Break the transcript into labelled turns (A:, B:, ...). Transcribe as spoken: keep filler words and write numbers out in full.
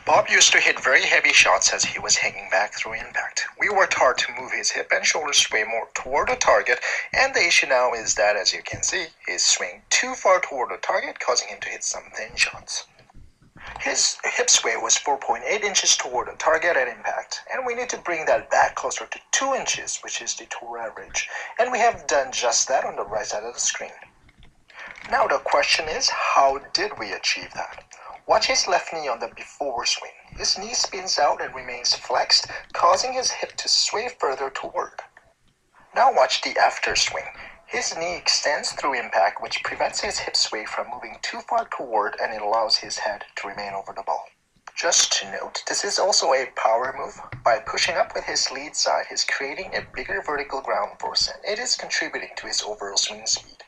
A: Bob used to hit very heavy shots as he was hanging back through impact. We worked hard to move his hip and shoulder sway more toward the target, and the issue now is that, as you can see, he's swinging too far toward the target, causing him to hit some thin shots. His hip sway was four point eight inches toward the target at impact, and we need to bring that back closer to two inches, which is the tour average, and we have done just that on the right side of the screen. Now the question is, how did we achieve that? Watch his left knee on the before swing. His knee spins out and remains flexed, causing his hip to sway further toward. Now watch the after swing. His knee extends through impact, which prevents his hip sway from moving too far toward, and it allows his head to remain over the ball. Just to note, this is also a power move. By pushing up with his lead side, he's creating a bigger vertical ground force, and it is contributing to his overall swing speed.